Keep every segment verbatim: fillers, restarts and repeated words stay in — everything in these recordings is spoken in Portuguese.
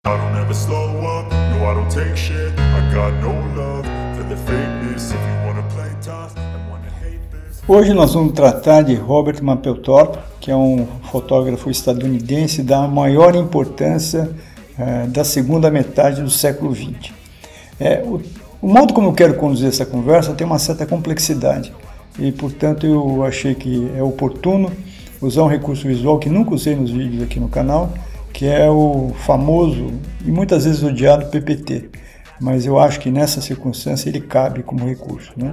I don't ever slow up, no I don't take shit. I got no love for the fakeness. If you wanna play tough and wanna hate this. Hoje nós vamos tratar de Robert Mapplethorpe, que é um fotógrafo estadunidense da maior importância uh, da segunda metade do século vinte. É, o, o modo como eu quero conduzir essa conversa tem uma certa complexidade e, portanto, eu achei que é oportuno usar um recurso visual que nunca usei nos vídeos aqui no canal, que é o famoso e muitas vezes odiado P P T, mas eu acho que nessa circunstância ele cabe como recurso, né?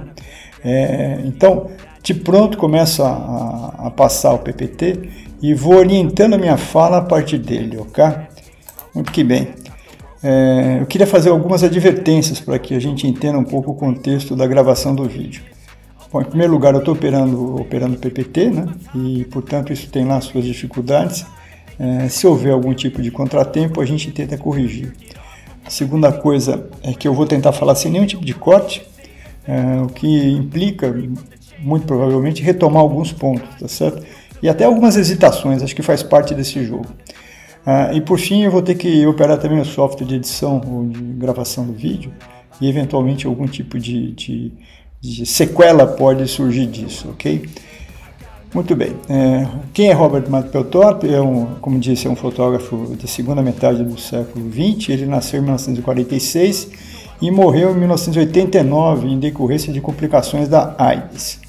É, então, de pronto começo a, a, a passar o P P T e vou orientando a minha fala a partir dele, ok? Muito que bem. É, eu queria fazer algumas advertências para que a gente entenda um pouco o contexto da gravação do vídeo. Bom, em primeiro lugar, eu estou operando, operando P P T, né? E, portanto, isso tem lá suas dificuldades. É, se houver algum tipo de contratempo, a gente tenta corrigir. A segunda coisa é que eu vou tentar falar sem nenhum tipo de corte, é, o que implica, muito provavelmente, retomar alguns pontos, tá certo? E até algumas hesitações, acho que faz parte desse jogo. Ah, e por fim, eu vou ter que operar também o software de edição ou de gravação do vídeo e, eventualmente, algum tipo de, de, de sequela pode surgir disso, ok? Muito bem. É, quem é Robert Mapplethorpe? É um, como disse, é um fotógrafo da segunda metade do século vinte. Ele nasceu em mil novecentos e quarenta e seis e morreu em mil novecentos e oitenta e nove em decorrência de complicações da AIDS.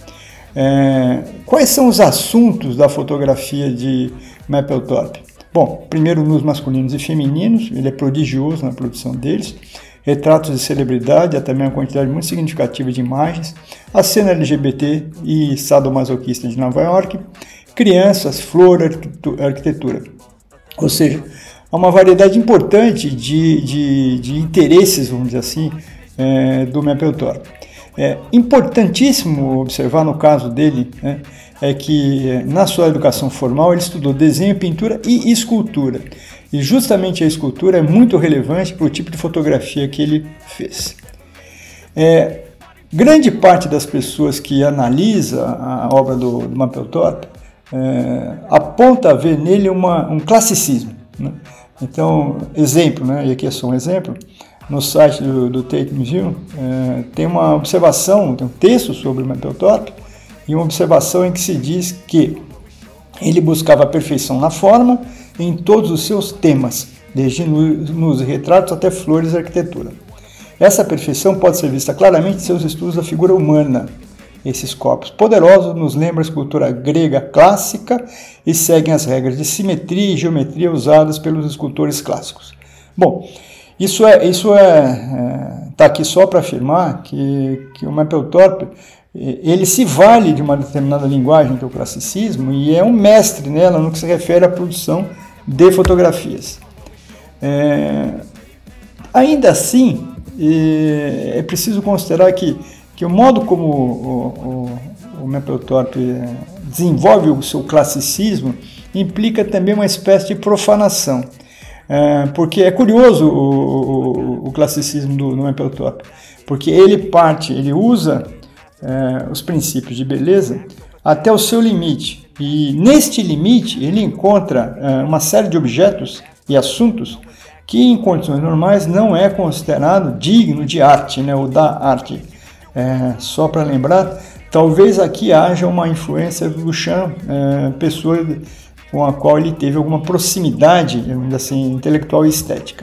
É, quais são os assuntos da fotografia de Mapplethorpe? Bom, primeiro nus masculinos e femininos, ele é prodigioso na produção deles. Retratos de celebridade, há também uma quantidade muito significativa de imagens, a cena L G B T e sadomasoquista de Nova York, crianças, flor, arquitetura. Ou seja, há uma variedade importante de, de, de interesses, vamos dizer assim, é, do Mapplethorpe. É importantíssimo observar no caso dele, né, é que na sua educação formal ele estudou desenho, pintura e escultura. E justamente a escultura é muito relevante para o tipo de fotografia que ele fez. É, grande parte das pessoas que analisa a obra do, do Mapplethorpe é, aponta a ver nele uma, um classicismo, né? Então, exemplo, né? E aqui é só um exemplo, no site do, do Tate Museum é, tem uma observação, tem um texto sobre o Mapplethorpe e uma observação em que se diz que ele buscava a perfeição na forma em todos os seus temas, desde nos retratos até flores e arquitetura. Essa perfeição pode ser vista claramente em seus estudos da figura humana. Esses corpos poderosos nos lembram a escultura grega clássica e seguem as regras de simetria e geometria usadas pelos escultores clássicos. Bom, isso é, isso é, é tá aqui só para afirmar que, que o Mapplethorpe ele se vale de uma determinada linguagem que é o classicismo e é um mestre nela no que se refere à produção de fotografias. É, ainda assim, é, é preciso considerar que, que o modo como o, o, o Mapplethorpe desenvolve o seu classicismo implica também uma espécie de profanação. É, porque é curioso o, o, o classicismo do, do Mapplethorpe, porque ele parte, ele usa é, os princípios de beleza até o seu limite. E neste limite ele encontra uh, uma série de objetos e assuntos que em condições normais não é considerado digno de arte, né, ou da arte. É, só para lembrar, talvez aqui haja uma influência do Duchamp, é, pessoa com a qual ele teve alguma proximidade, assim, intelectual e estética.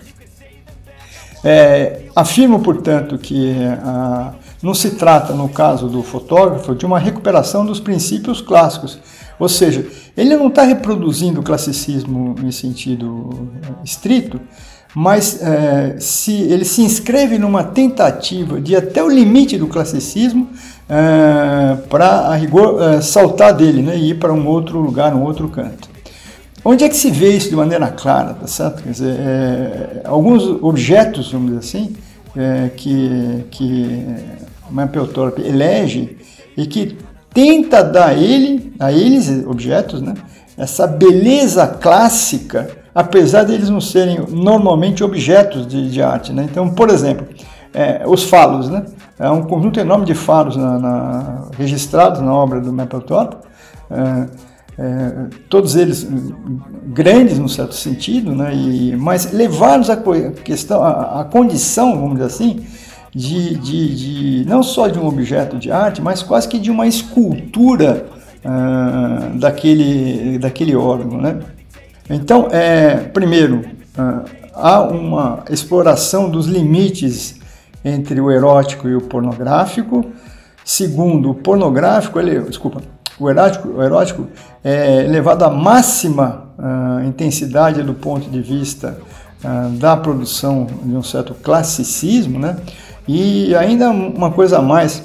É, afirmo, portanto, que a, não se trata, no caso do fotógrafo, de uma recuperação dos princípios clássicos. Ou seja, ele não está reproduzindo o classicismo em sentido estrito, mas é, se, ele se inscreve numa tentativa de ir até o limite do classicismo é, para, a rigor, é, saltar dele, né, e ir para um outro lugar, um outro canto. Onde é que se vê isso de maneira clara, tá certo? Quer dizer, é, alguns objetos, vamos dizer assim, é, que, que Mapplethorpe elege e que tenta dar a, ele, a eles, objetos, né, essa beleza clássica, apesar de eles não serem normalmente objetos de, de arte, né? Então, por exemplo, é, os falos, né? É um conjunto enorme de falos na, na, registrados na obra do Mapplethorpe, é, é, todos eles grandes no certo sentido, né, e, mas levados à questão, à, à condição, vamos dizer assim, de, de, de não só de um objeto de arte, mas quase que de uma escultura ah, daquele, daquele órgão, né? Então, é, primeiro, ah, há uma exploração dos limites entre o erótico e o pornográfico. Segundo, o pornográfico, ele, desculpa, o erótico, o erótico é levado à máxima uh, intensidade do ponto de vista uh, da produção de um certo classicismo, né? E ainda uma coisa a mais,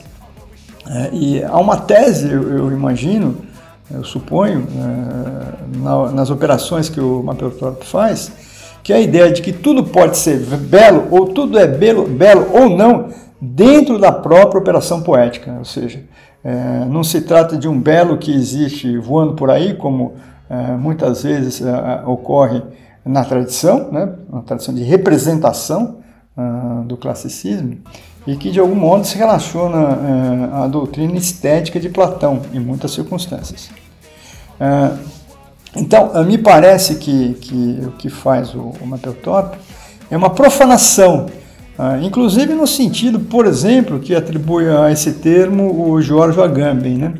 é, e há uma tese, eu, eu imagino, eu suponho, uh, na, nas operações que o Mapplethorpe faz, que é a ideia de que tudo pode ser belo, ou tudo é belo, belo ou não, dentro da própria operação poética, ou seja, é, não se trata de um belo que existe voando por aí, como é, muitas vezes é, ocorre na tradição, né, uma tradição de representação é, do classicismo, e que de algum modo se relaciona é, à doutrina estética de Platão, em muitas circunstâncias. É, então, me parece que, que o que faz o, o Mapplethorpe é uma profanação, uh, inclusive no sentido, por exemplo, que atribui a esse termo o Giorgio Agamben, né?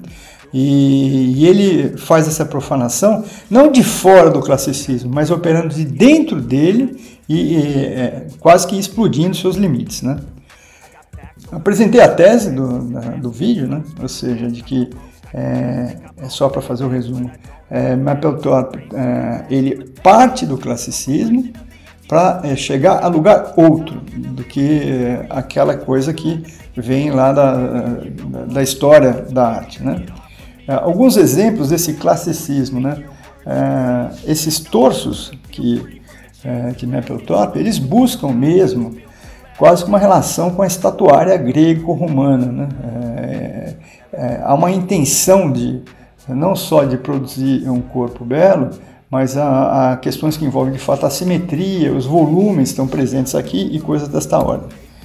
E, e ele faz essa profanação não de fora do classicismo, mas operando de dentro dele e, e é, quase que explodindo seus limites, né? Apresentei a tese do, da, do vídeo, né? Ou seja, de que, é, é só para fazer o resumo, é, Mapplethorpe, é, ele parte do classicismo para é, chegar a lugar outro do que é, aquela coisa que vem lá da, da, da história da arte, né? É, alguns exemplos desse classicismo, né? É, esses torsos que, é, que Mapplethorpe, eles buscam mesmo quase que uma relação com a estatuária grego-romana, né? É, é, há uma intenção de não só de produzir um corpo belo, mas há, há questões que envolvem de fato a simetria, os volumes estão presentes aqui e coisas desta ordem.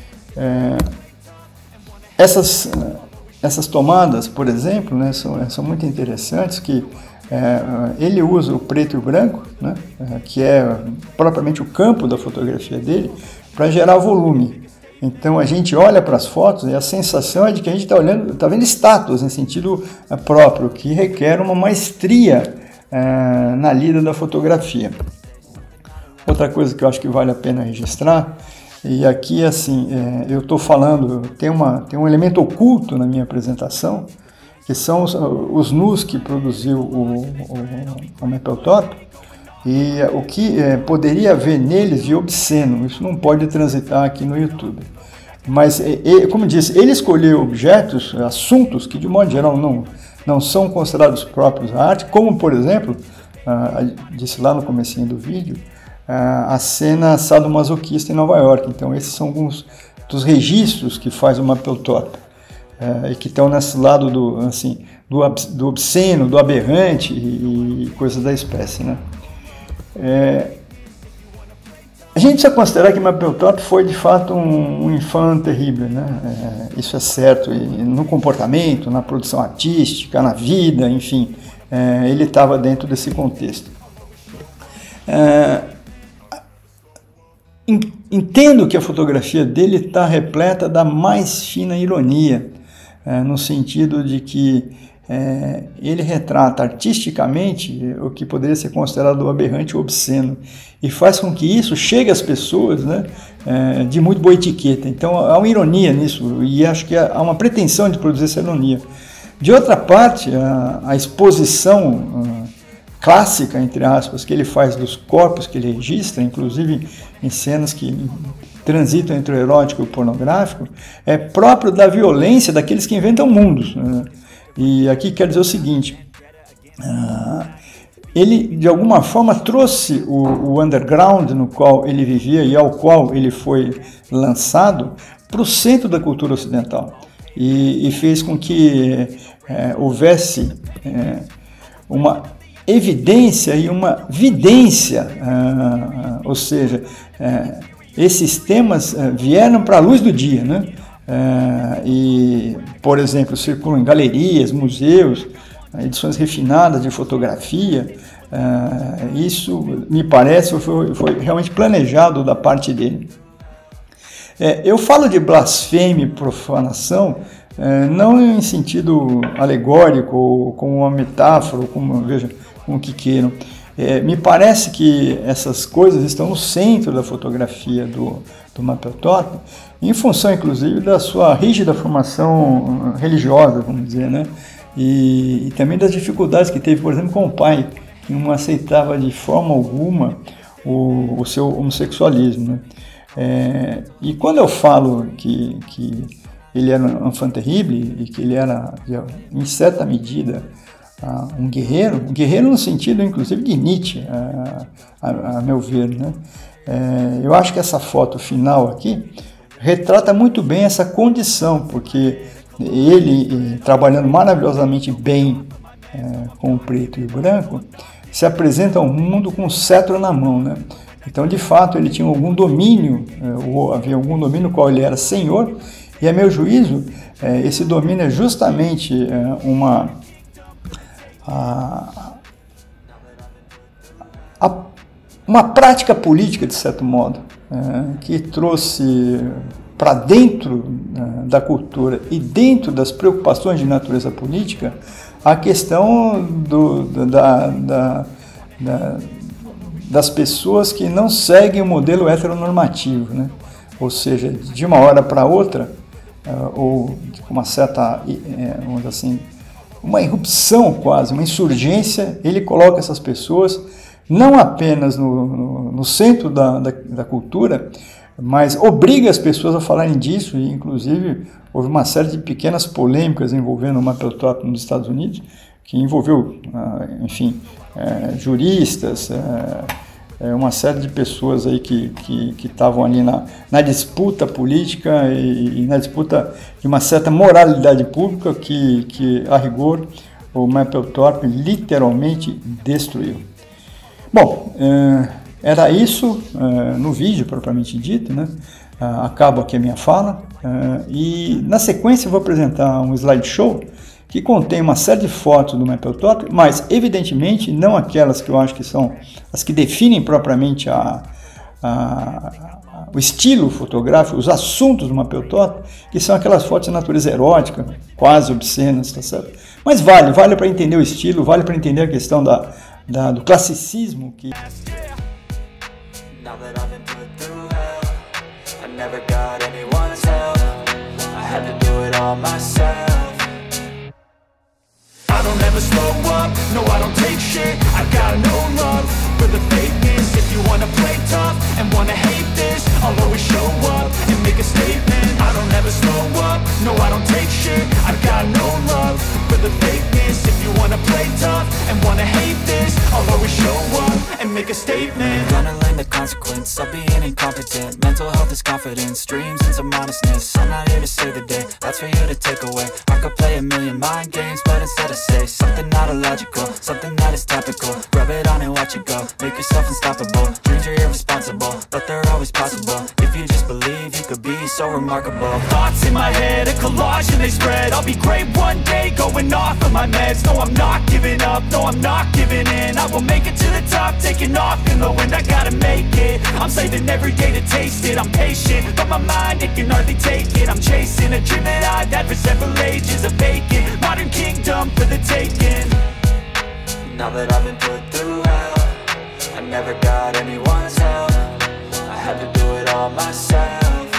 É, essas, essas tomadas, por exemplo, né, são, são muito interessantes, que é, ele usa o preto e o branco, né, que é propriamente o campo da fotografia dele, para gerar volume. Então a gente olha para as fotos e a sensação é de que a gente está olhando, está vendo estátuas em sentido próprio, que requer uma maestria é, na lida da fotografia. Outra coisa que eu acho que vale a pena registrar, e aqui assim, é, eu estou falando, tem, uma, tem um elemento oculto na minha apresentação, que são os, os nus que produziu o, o, o Mapplethorpe, e o que é, poderia haver neles de obsceno, isso não pode transitar aqui no YouTube. Mas, e, como disse, ele escolheu objetos, assuntos que de modo geral não, não são considerados próprios à arte, como por exemplo, ah, disse lá no comecinho do vídeo, ah, a cena sadomasoquista em Nova York. Então esses são alguns dos registros que faz o Mapplethorpe, ah, e que estão nesse lado do, assim, do, do obsceno, do aberrante e, e coisas da espécie, né? É, a gente precisa considerar que Mapplethorpe foi de fato um, um enfant terrível, né? É, isso é certo, e no comportamento, na produção artística, na vida, enfim, é, ele estava dentro desse contexto. É, entendo que a fotografia dele está repleta da mais fina ironia, é, no sentido de que É, ele retrata artisticamente o que poderia ser considerado aberrante ou obsceno, e faz com que isso chegue às pessoas, né, é, de muito boa etiqueta. Então há uma ironia nisso, e acho que há uma pretensão de produzir essa ironia. De outra parte, a, a exposição a, clássica, entre aspas, que ele faz dos corpos que ele registra, inclusive em cenas que transitam entre o erótico e o pornográfico, é próprio da violência daqueles que inventam mundos, né? E aqui quer dizer o seguinte, uh, ele de alguma forma trouxe o, o underground no qual ele vivia e ao qual ele foi lançado para o centro da cultura ocidental, e, e fez com que é, houvesse é, uma evidência e uma vidência, uh, uh, ou seja, uh, esses temas uh, vieram para a luz do dia, né? Uh, e, por exemplo, circulam em galerias, museus, edições refinadas de fotografia. Uh, isso me parece foi, foi realmente planejado da parte dele. É, eu falo de blasfêmia e profanação é, não em sentido alegórico ou como uma metáfora, ou como, veja, como que queiram. É, me parece que essas coisas estão no centro da fotografia do, do Mapplethorpe, em função, inclusive, da sua rígida formação religiosa, vamos dizer, né? E, e também das dificuldades que teve, por exemplo, com o pai, que não aceitava de forma alguma o, o seu homossexualismo, né? É, e quando eu falo que, que ele era um enfant terrible e que ele era, em certa medida, uh, um guerreiro, um guerreiro no sentido, inclusive, de Nietzsche, uh, a, a meu ver, né? É, eu acho que essa foto final aqui retrata muito bem essa condição, porque ele, trabalhando maravilhosamente bem é, com o preto e o branco, se apresenta ao mundo com o cetro na mão, né? Então, de fato, ele tinha algum domínio, ou havia algum domínio no qual ele era senhor, e a meu juízo, esse domínio é justamente uma, uma prática política, de certo modo, que trouxe para dentro da cultura e dentro das preocupações de natureza política a questão do, da, da, da das pessoas que não seguem o modelo heteronormativo, né? Ou seja, de uma hora para outra, uh, ou com uma certa, uh, vamos dizer assim, uma irrupção quase, uma insurgência, ele coloca essas pessoas não apenas no, no, no centro da, da, da cultura, mas obriga as pessoas a falarem disso, e inclusive houve uma série de pequenas polêmicas envolvendo o Mapplethorpe nos Estados Unidos, que envolveu, uh, enfim, É, juristas, é, uma série de pessoas aí que que estavam ali na, na disputa política e, e na disputa de uma certa moralidade pública que, que a rigor, o Mapplethorpe literalmente destruiu. Bom, é, era isso é, no vídeo propriamente dito, né? Acabo aqui a minha fala é, e na sequência eu vou apresentar um slideshow que contém uma série de fotos do Mapplethorpe, mas evidentemente não aquelas que eu acho que são as que definem propriamente a, a, a, o estilo fotográfico, os assuntos do Mapplethorpe, que são aquelas fotos de natureza erótica, quase obscenas, tá certo? Mas vale, vale para entender o estilo, vale para entender a questão da, da, do classicismo que... I don't ever slow up, no I don't take shit. I got no love for the fakeness. If you wanna play tough and wanna hate this, I'll always show up and make a statement. I don't ever slow up, no I don't take shit. I got no love for the fakeness. If you wanna play tough and wanna hate this, I'll always show up and make a statement. Gonna learn the consequence of being incompetent. Mental health is confidence, dreams and some honestness. I'm not here to save the day, that's for you to take away. I could play a million mind games, but instead I say something not illogical, something that is topical. Rub it on and watch it go, make yourself unstoppable. Dreams are irresponsible, but they're always possible. If you just believe, you could be so remarkable. Thoughts in my head, a collage and they spread. I'll be great one day, going off of my meds. No, I'm not giving up, no, I'm not giving in. I will make it to the top, taking off in the wind. I gotta make it, I'm saving every day to taste it. I'm patient, but my mind, it can hardly take it. I'm chasing a dream that I've had for several ages, a vacant modern kingdom for the taking. Now that I've been put through hell, I never got anyone's help. I had to do it all myself.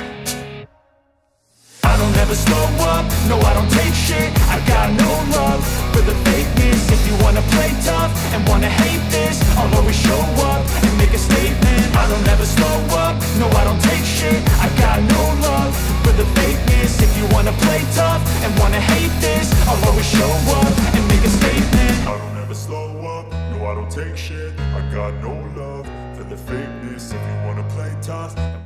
I don't ever slow up, no I don't take shit. I got no love for the fakeness. If you wanna play tough and wanna hate this, I'll always show up and make a statement. I don't ever slow up, no I don't take shit. I got no love for the fakeness. If you wanna play tough and wanna hate this, I'll always show up and make a statement. I don't ever slow up, no I don't take shit. I got no love for the fakeness. If you wanna play tough